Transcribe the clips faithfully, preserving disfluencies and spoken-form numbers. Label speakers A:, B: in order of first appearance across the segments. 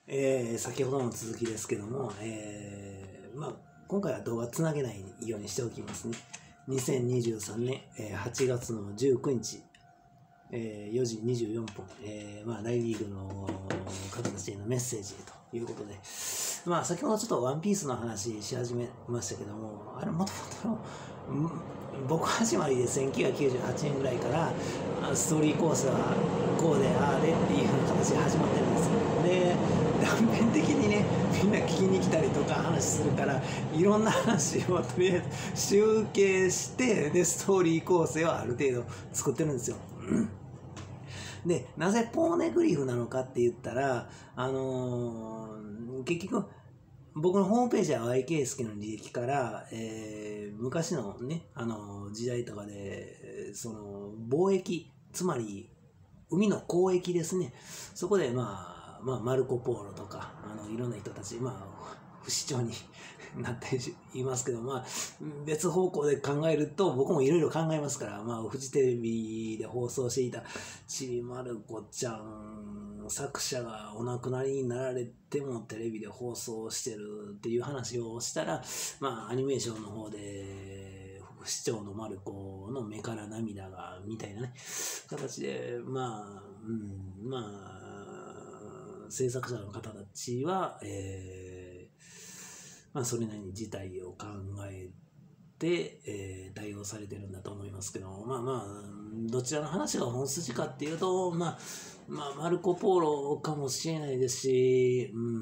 A: えー、先ほどの続きですけども、えーまあ、今回は動画つなげないようにしておきますね。にせんにじゅうさんねん、えー、はちがつのじゅうくにち、えー、よじにじゅうよんぷん、えーまあ、大リーグの方たちへのメッセージということで、まあ、先ほどちょっとワンピースの話し始めましたけども、あれもともとの僕始まりでせんきゅうひゃくきゅうじゅうはちねんぐらいからストーリーコースはこうでああでっていう形で始まってるんですよ。で、断片的にね、みんな聞きに来たりとか話するから、いろんな話をとりあえず集計して、で、ストーリー構成をある程度作ってるんですよ。で、なぜポーネグリフなのかって言ったら、あのー、結局、僕のホームページは ワイケー 介の履歴から、えー、昔のね、あのー、時代とかで、その、貿易、つまり、海の交易ですね。そこで、まあ、まあ、マルコ・ポーロとか、あの、いろんな人たち、まあ、不死鳥になっていますけど、まあ、別方向で考えると、僕もいろいろ考えますから、まあ、フジテレビで放送していた、ちびまる子ちゃん、作者がお亡くなりになられてもテレビで放送してるっていう話をしたら、まあ、アニメーションの方で、不死鳥のマルコの目から涙が、みたいなね、形で、まあ、うん、まあ、制作者の方たちは、えー、まあ、それなりに事態を考えて、えー、対応されてるんだと思いますけど、まあまあ、どちらの話が本筋かっていうと、まあ、まあ、マルコ・ポーロかもしれないですし、うん、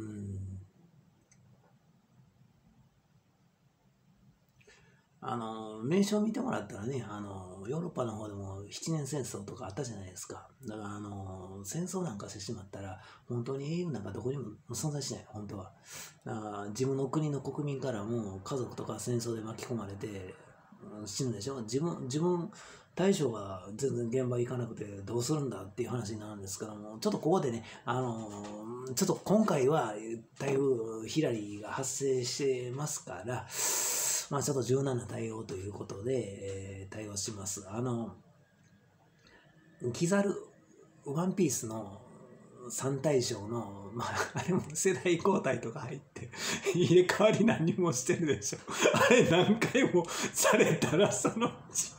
A: あの、名称を見てもらったらね、あの、ヨーロッパの方でも七年戦争とかあったじゃないですか。だから、あの、戦争なんかしてしまったら、本当に英雄なんかどこにも存在しない、本当は。だから自分の国の国民からも家族とか戦争で巻き込まれて、死ぬでしょ。自分、自分、大将が全然現場行かなくてどうするんだっていう話になるんですけども、ちょっとここでね、あの、ちょっと今回は台風ヒラリーが発生してますから、まあちょっと柔軟な対応ということで、えー、対応します。あの、キザル、ワンピースの三大将の、まあ、あれも世代交代とか入って、入れ替わり何もしてるでしょ。あれ何回もされたら、そのうち、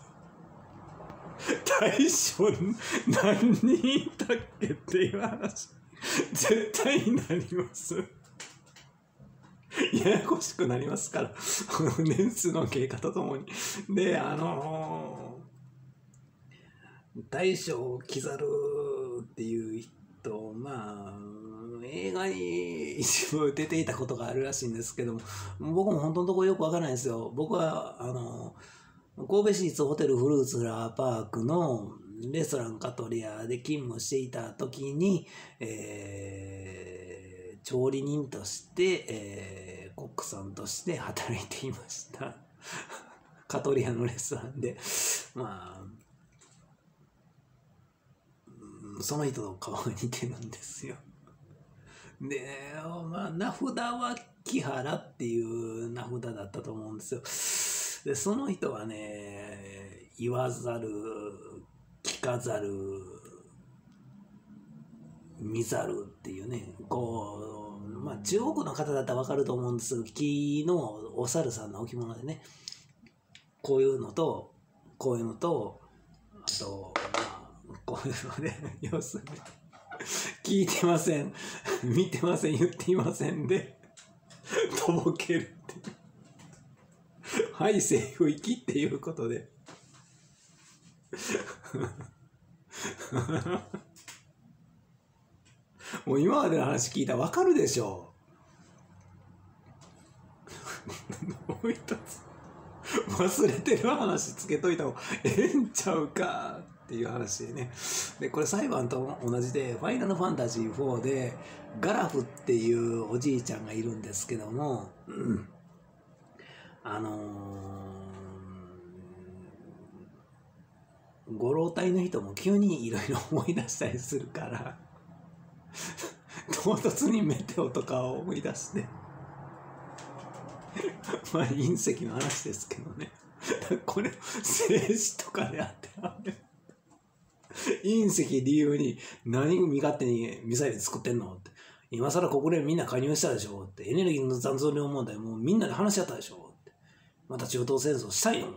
A: 大将何人いたっけっていう話、絶対になります。ややこしくなりますから、年数の経過とともに。で、あのー、大将キザルっていう人、まあ、映画に一部出ていたことがあるらしいんですけども、僕も本当のところよくわからないんですよ。僕は、あのー、神戸市立ホテルフルーツフラワーパークのレストランカトリアで勤務していた時に、えー、調理人として、えー、コックさんとして働いていました。カトリアのレストランで。まあ、その人と顔が似てるんですよ。で、まあ、名札は木原っていう名札だったと思うんですよ。で、その人はね、言わざる、聞かざる、見ざるっていうね、こう、まあ中国の方だったらわかると思うんですけど、木のお猿さんの置物でね、こういうのと、こういうのと、あと、まあ、こういうので、要するに、聞いてません、見てません、言っていませんで、とぼけるっていう。はい、セーフ行きっていうことで。もう今までの話聞いたら分かるでしょう。もう一つ忘れてる話つけといた方がええんちゃうかっていう話でね。でこれ裁判と同じでファイナルファンタジーフォーでガラフっていうおじいちゃんがいるんですけども、うん、あのー、ご老体の人も急にいろいろ思い出したりするから唐突にメテオとかを思い出してまあ隕石の話ですけどねこれ静止とかであって隕石理由に何身勝手にミサイル作ってんのって今更国連みんな加入したでしょって、エネルギーの残存量問題もうみんなで話し合ったでしょって、また中東戦争したいのって、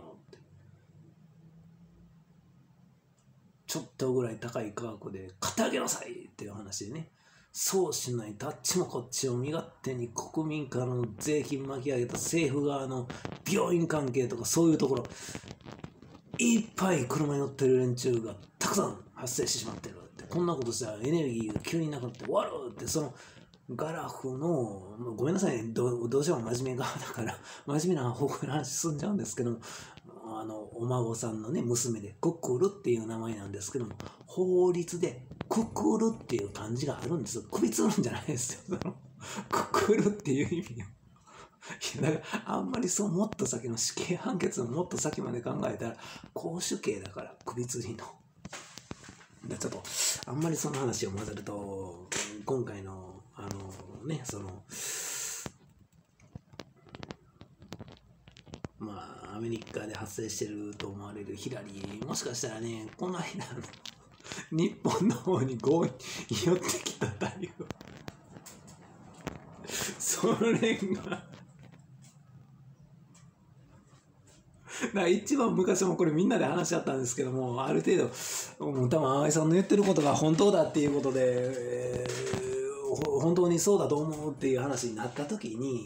A: ちょっとぐらい高い価格で買ってあげなさいっていう話でね、そうしないとあっちもこっちを身勝手に国民からの税金巻き上げた政府側の病院関係とかそういうところ、いっぱい車に乗ってる連中がたくさん発生してしまってるって、こんなことしたらエネルギーが急になくなって終わるって、そのガラフの、ごめんなさいね、ど, どうしても真面目側だから真面目な方向の話進んじゃうんですけども、あのお孫さんのね娘でクックルっていう名前なんですけども、法律でクックルっていう漢字があるんですよ。首つるんじゃないですよ、そのクックルっていう意味を。いやだからあんまりそうもっと先の死刑判決のもっと先まで考えたら公主刑だから首つりの。でちょっとあんまりその話を混ぜると今回のあのねそのまあアメリカで発生してると思われるヒラリー、もしかしたらねこの間の日本の方に強引に寄ってきたというそれがだから一番昔もこれみんなで話し合ったんですけども、ある程度もう多分淡井さんの言ってることが本当だっていうことで、えー、本当にそうだと思うっていう話になった時に、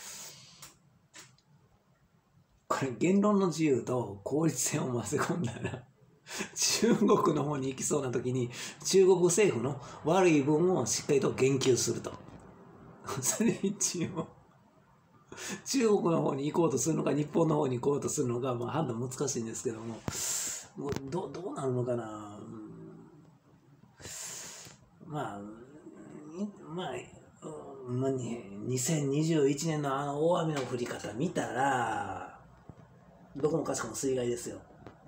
A: これ言論の自由と効率性を混ぜ込んだら中国の方に行きそうな時に中国政府の悪い部分をしっかりと言及するとそれ一応中国の方に行こうとするのか日本の方に行こうとするのか、まあ、判断難しいんですけども、もう ど, どうなるのかな、うん、まあまあ、うん、にせんにじゅういちねんのあの大雨の降り方見たらどこもかしこも水害ですよ。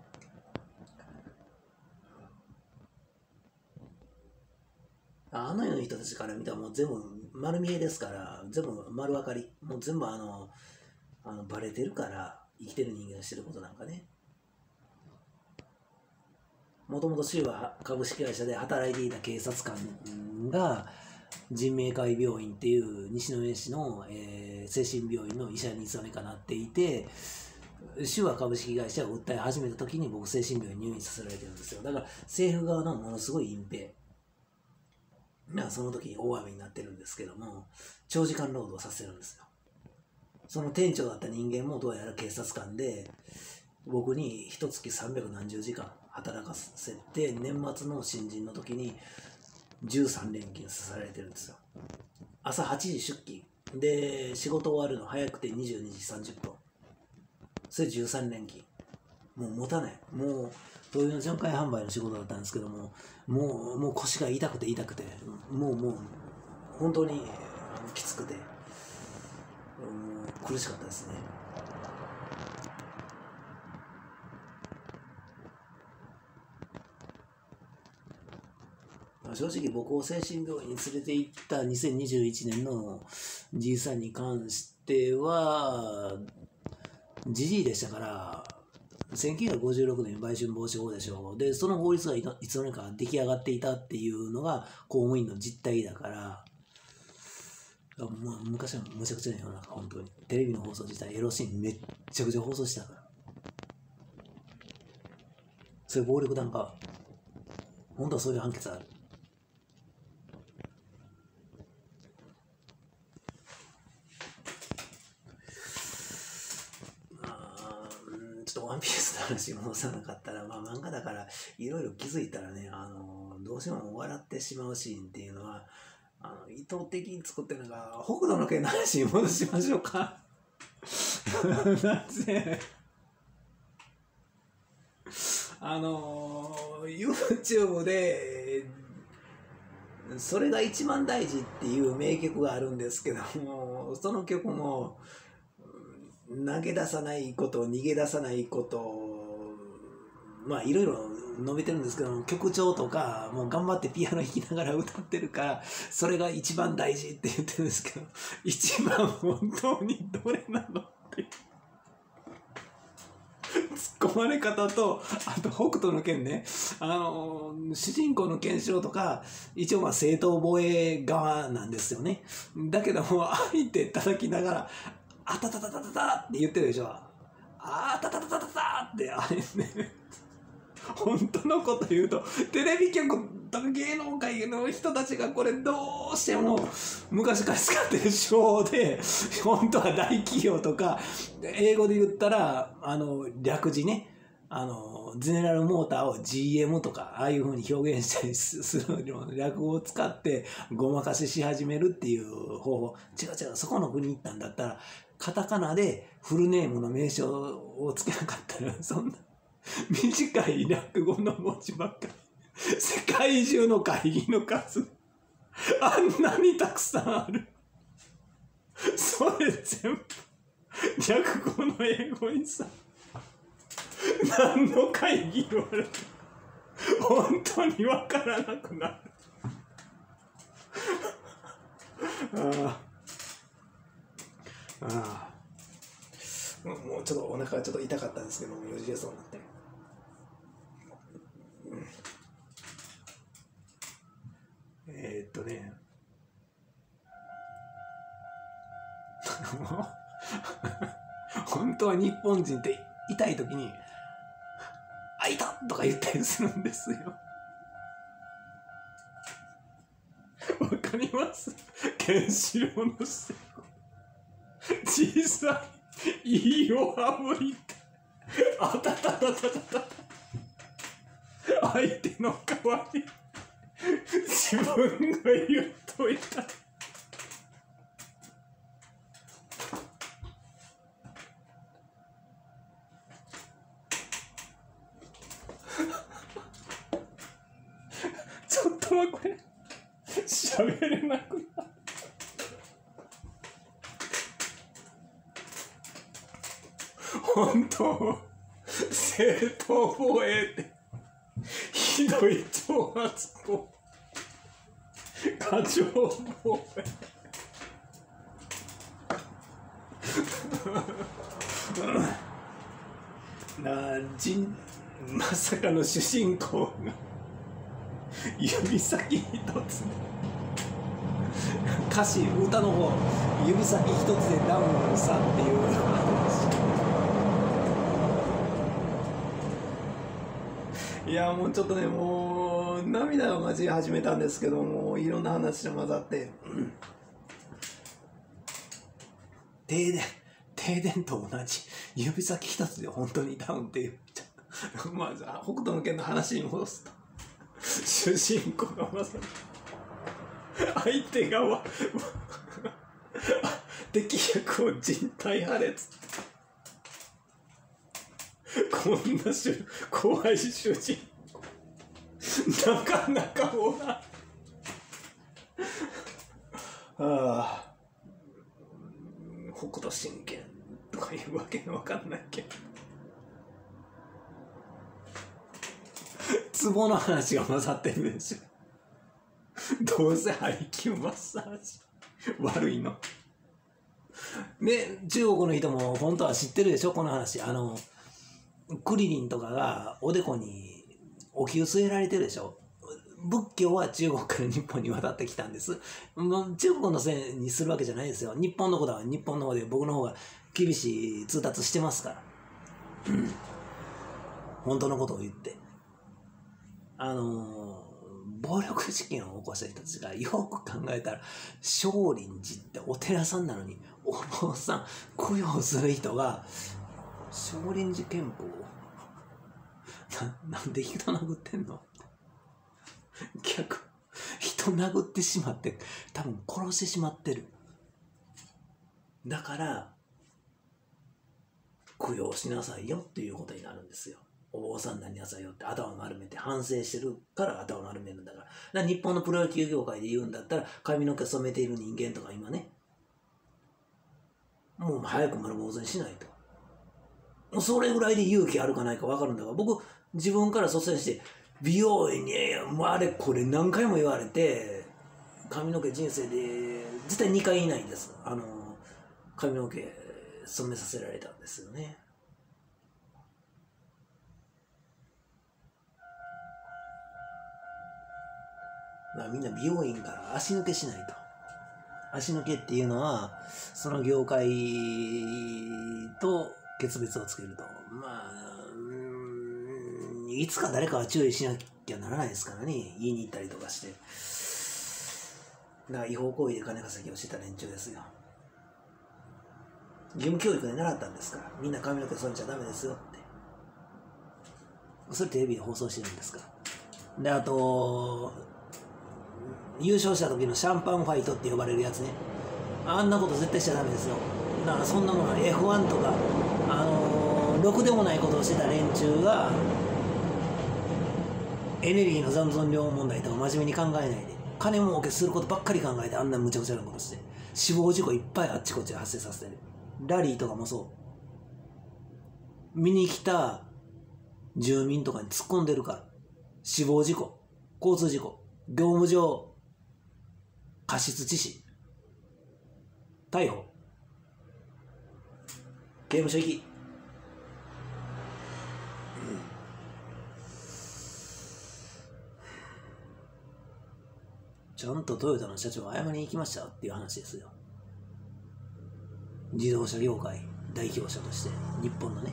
A: あの世の人たちから見たらもう全部丸見えですから、全部丸分かり、もう全部あのあのバレてるから、生きてる人間がしてることなんかね。もともと州は株式会社で働いていた警察官が人命会病院っていう西上市の、えー、精神病院の医者に勤めかなっていて、州は株式会社を訴え始めた時に僕精神病院に入院させられてるんですよ。だから政府側のものすごい隠蔽がその時に大雨になってるんですけども、長時間労働させるんですよ。その店長だった人間もどうやら警察官で、僕に一月さんびゃくなんじゅうじかん働かせて、年末の新人の時にじゅうさんれんきんさせられてるんですよ。朝はちじ出勤で仕事終わるの早くてにじゅうにじさんじゅっぷん、それじゅうさんれんきん、もう持たない。もう灯油の巡回販売の仕事だったんですけども、もうもう腰が痛くて痛くて、もうもう本当にきつくて、もう苦しかったですね。正直僕を精神病院に連れて行ったにせんにじゅういちねんのじいさんに関してはじじいでしたから、せんきゅうひゃくごじゅうろくねん売春防止法でしょう。で、その法律がいつの間にか出来上がっていたっていうのが公務員の実態だから、まあ、昔はむちゃくちゃな世の中、本当に。テレビの放送自体、エロシーンめっちゃくちゃ放送してたから。そういう暴力団か。本当はそういう判決ある。ちょっとワンピースの話戻さなかったら、まあ漫画だからいろいろ気づいたらね、あのどうしても笑ってしまうシーンっていうのは、あの意図的に作ってるのが、北斗の拳の話に戻しましょうか。なぜあの YouTube でそれが一番大事っていう名曲があるんですけども、その曲も投げ出さないこと、逃げ出さないこと、まあいろいろ述べてるんですけど、曲調とかもう頑張ってピアノ弾きながら歌ってるから、それが一番大事って言ってるんですけど、一番本当にどれなのって突っ込まれ方と、あと北斗の拳ね、あの主人公のケンシロウとか一応まあ正当防衛側なんですよね。だけども相手叩きながら「あたたたたたた」って言ってるでしょ。あたたたたたたってあれね本当のこと言うとテレビ局とか芸能界の人たちがこれどうしても昔から使ってる手法で、本当は大企業とか英語で言ったらあの略字ね、あのゼネラルモーターを ジーエム とかああいう風に表現したりするような略語を使ってごまかしし始めるっていう方法。違う違う、そこの国行ったんだったらカタカナでフルネームの名称をつけなかったらそんな短い略語の文字ばっかり。世界中の会議の数あんなにたくさんある。それ全部略語の英語にさ、何の会議をある本当に分からなくなる。ああああ、もうちょっとお腹がちょっと痛かったんですけども、よじれそうになって、うん、えー、っとね本当は日本人って痛い時に「あいた!」とか言ったりするんですよ。わかります？ケンシロウのせい小さいいいおはぶりってあたたたたたた相手の代わり自分が言っといた。ちょっとはこれ喋れなくなる。本当正当防衛ってひどい挑発行過剰防衛なあ、人まさかの主人公が指先一つ歌詞歌の方指先一つでダウンさっていう話。いやもうちょっとね、もう涙が混じり始めたんですけども、いろんな話が混ざって、うん、停電停電と同じ指先一つで本当にダウンって言っちゃったまあじゃあ北斗の拳の話に戻すと、主人公がまさに相手側敵役を人体破裂、こんな主怖い主人公なかなかおらん。ああ、北斗神拳とかいうわけのわかんないけどツボの話が混ざってるでしょ。どうせハリキューマッサージ悪いのね。中国の人も本当は知ってるでしょこの話。あのクリリンとかがおでこにお灸据えられてるでしょ。仏教は中国から日本に渡ってきたんです。中国のせいにするわけじゃないですよ。日本のことは日本の方で僕の方が厳しい通達してますから本当のことを言って、あのー暴力事件を起こした人たちがよく考えたら、少林寺ってお寺さんなのにお坊さん供養する人が少林寺拳法な、なんで人殴ってんの逆人殴ってしまって多分殺してしまってる。だから供養しなさいよっていうことになるんですよ。お坊さんになりなさいよって頭を丸めて反省してるから頭を丸めるんだから。だから日本のプロ野球業界で言うんだったら、髪の毛染めている人間とか今ね、もう早く丸坊主にしないと。もうそれぐらいで勇気あるかないか分かるんだから、僕自分から率先して美容院にもうあれこれ何回も言われて、髪の毛人生で絶対にかい以内です。あの髪の毛染めさせられたんですよね。 だからみんな美容院から足抜けしないと。足抜けっていうのはその業界と決別をつけると、まあいつか誰かは注意しなきゃならないですからね、言いに行ったりとかして。だから違法行為で金稼ぎをしてた連中ですよ。義務教育で習ったんですから、みんな髪の毛染めちゃダメですよって。それテレビで放送してるんですから。で、あと優勝した時のシャンパンファイトって呼ばれるやつね、あんなこと絶対しちゃダメですよ。だからそんなものは エフワン とか、あのー、ろくでもないことをしてた連中がエネルギーの残存量問題とか真面目に考えないで金儲けすることばっかり考えて、あんな無茶苦茶なことして死亡事故いっぱいあっちこっちで発生させてる。ラリーとかもそう、見に来た住民とかに突っ込んでるから、死亡事故、交通事故、業務上過失致死、逮捕、刑務所行き、うん、ちゃんとトヨタの社長が謝りに行きましたっていう話ですよ。自動車業界代表者として日本のね。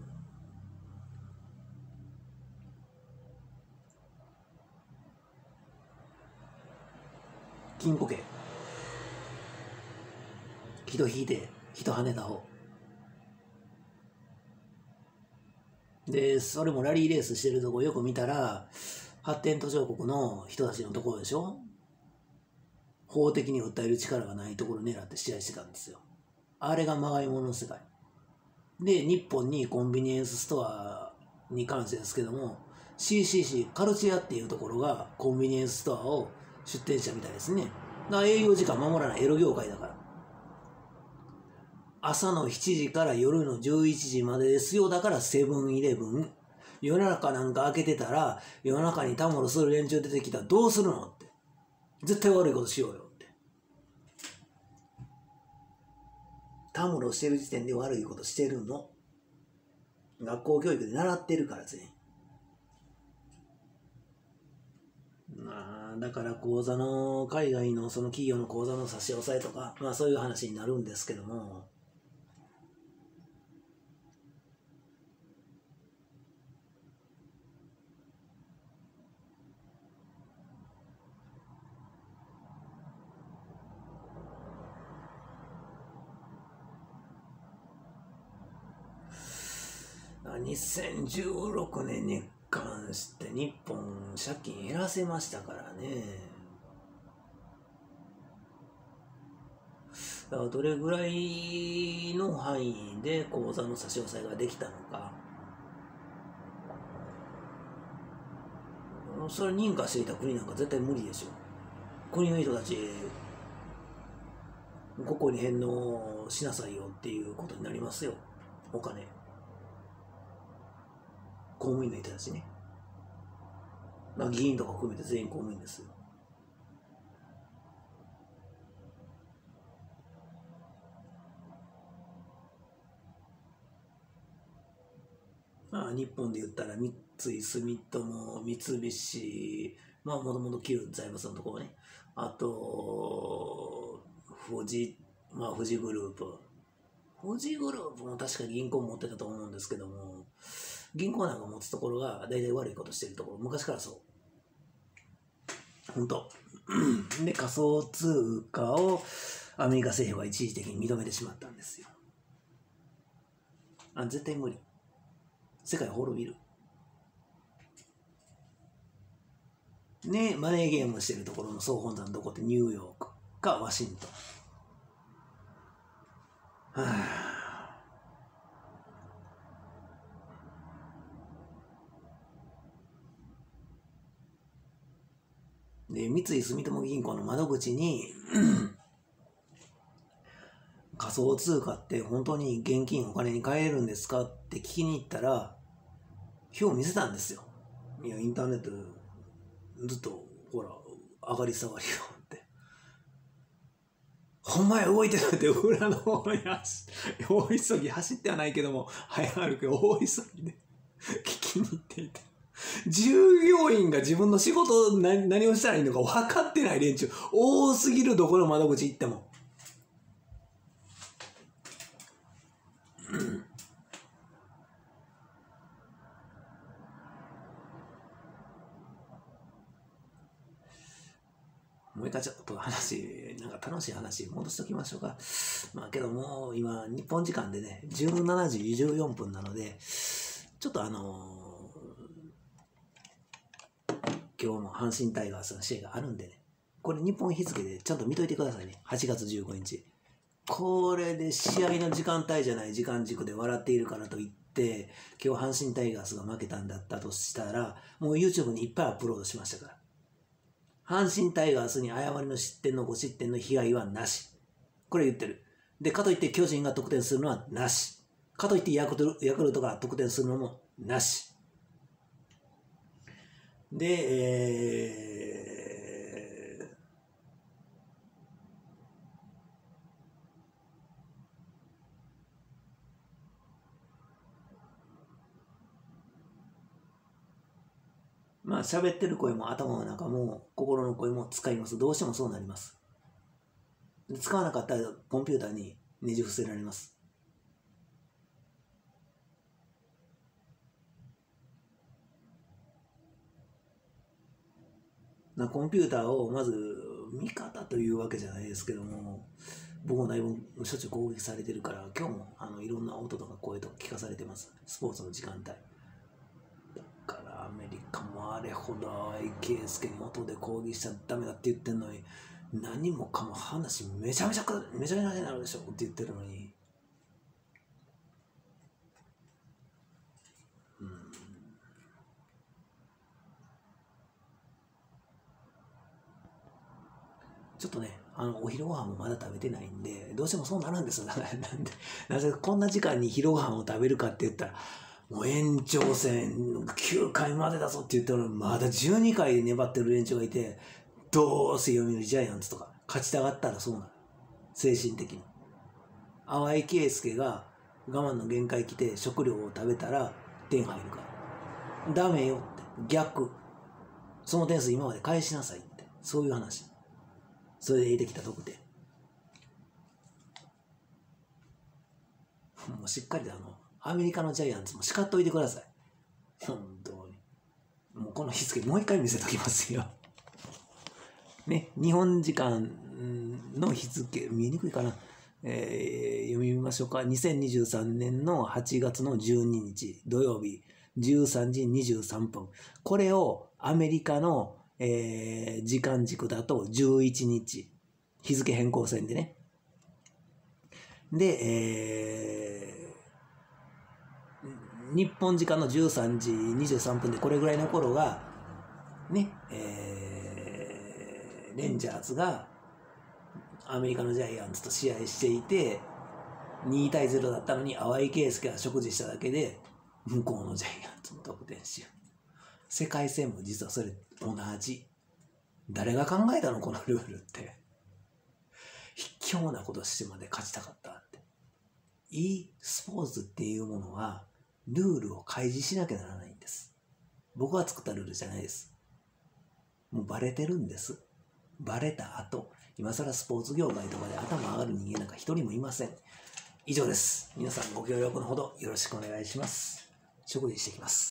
A: 禁錮刑、人引いて人跳ねた方で、それもラリーレースしてるとこよく見たら発展途上国の人たちのところでしょ。法的に訴える力がないところを狙って試合してたんですよ。あれがまがいものの世界で、日本にコンビニエンスストアに関してですけども シーシーシー カルチェアっていうところがコンビニエンスストアを出店したみたいですね。だから営業時間守らないエロ業界だから、朝のしちじから夜のじゅういちじまでですよ。だからセブンイレブン、夜中なんか開けてたら夜中にたむろする連中出てきたらどうするのって、絶対悪いことしようよって。たむろしてる時点で悪いことしてるの。学校教育で習ってるから全員。まあだから口座の海外のその企業の口座の差し押さえとか、まあそういう話になるんですけども、にせんじゅうろくねんに関して日本借金減らせましたからね。だからどれぐらいの範囲で口座の差し押さえができたのか、それ認可していた国なんか絶対無理でしょ。国の人たちここに返納しなさいよっていうことになりますよ。お金、公務員の人たちね、まあ、議員とか含めて全員公務員ですよ。まあ、日本で言ったら三井住友、三菱、まあもともと旧財務省のところね、あと富士、まあ富士グループ、富士グループも確か銀行持ってたと思うんですけども、銀行なんか持つところが大体悪いことしてるところ、昔からそう。本当。で、仮想通貨をアメリカ政府は一時的に認めてしまったんですよ。あ、絶対無理。世界滅びる。ね、マネーゲームしてるところの総本山どこってニューヨークかワシントン。はあ。で、三井住友銀行の窓口に仮想通貨って本当に現金お金に換えるんですかって聞きに行ったら表を見せたんですよ。いや、インターネットずっとほら上がり下がりよって、ほんまや動いてるって裏の方に走大急ぎ走ってはないけども早歩き大急ぎで聞きに行っていて、 従業員が自分の仕事何、何をしたらいいのか分かってない連中多すぎる。どこの窓口行っても。もう一回ちょっと話、なんか楽しい話戻しときましょうか。まあけどもう今日本時間でね、じゅうしちじじゅうよんぷんなので、ちょっとあのー、今日も阪神タイガースの試合があるんでね、これ日本日付でちゃんと見といてくださいね。はちがつじゅうごにち。これで試合の時間帯じゃない時間軸で笑っているからといって、今日阪神タイガースが負けたんだったとしたら、もう YouTube にいっぱいアップロードしましたから。阪神タイガースに誤りの失点のご失点の被害はなし。これ言ってる。で、かといって巨人が得点するのはなし。かといってヤクルト、ヤクルトが得点するのもなし。で、えー、まあ喋ってる声も頭の中も心の声も使います。どうしてもそうなります。で使わなかったらコンピューターにねじ伏せられます。なコンピューターをまず味方というわけじゃないですけども、僕もだいぶしょっちゅう攻撃されてるから、今日もあのいろんな音とか声とか聞かされてます。スポーツの時間帯。だからアメリカもあれほど淡井圭介に音で攻撃しちゃダメだって言ってんのに、何もかも話めちゃめちゃめちゃめちゃになるでしょって言ってるのに、うん、ちょっとね、あのお昼ご飯もまだ食べてないんで、どうしてもそうなるんですよ。なんで、なぜこんな時間に昼ご飯を食べるかって言ったら、もう延長戦きゅうかいまでだぞって言ったら、まだじゅうにかい粘ってる連中がいて、どうせ読売ジャイアンツとか勝ちたがったらそうなる。精神的に。淡井圭介が我慢の限界来て食料を食べたら点入るから。ダメよって。逆。その点数今まで返しなさいって。そういう話。それで得てきた得点。もうしっかりとあの、アメリカのジャイアンツも叱っといてください。本当に。もうこの日付もう一回見せときますよ。ね、日本時間の日付、見えにくいかな。えー、読みましょうか。にせんにじゅうさんねんのはちがつのじゅうににち土曜日じゅうさんじにじゅうさんぷん。これをアメリカの、えー、時間軸だとじゅういちにち。日付変更線でね。で、えー、日本時間のじゅうさんじにじゅうさんぷんでこれぐらいの頃が、ね、えー、レンジャーズがアメリカのジャイアンツと試合していて、にたいゼロだったのに淡井圭介が食事しただけで、向こうのジャイアンツの得点しよう。世界戦も実はそれ同じ。誰が考えたのこのルールって。卑怯なことしてまで勝ちたかったって。e スポーツっていうものはルールを開示しなきゃならないんです。僕が作ったルールじゃないです。もうバレてるんです。バレた後、今更スポーツ業界とかで頭上がる人間なんか一人もいません。以上です。皆さんご協力のほどよろしくお願いします。食事してきます。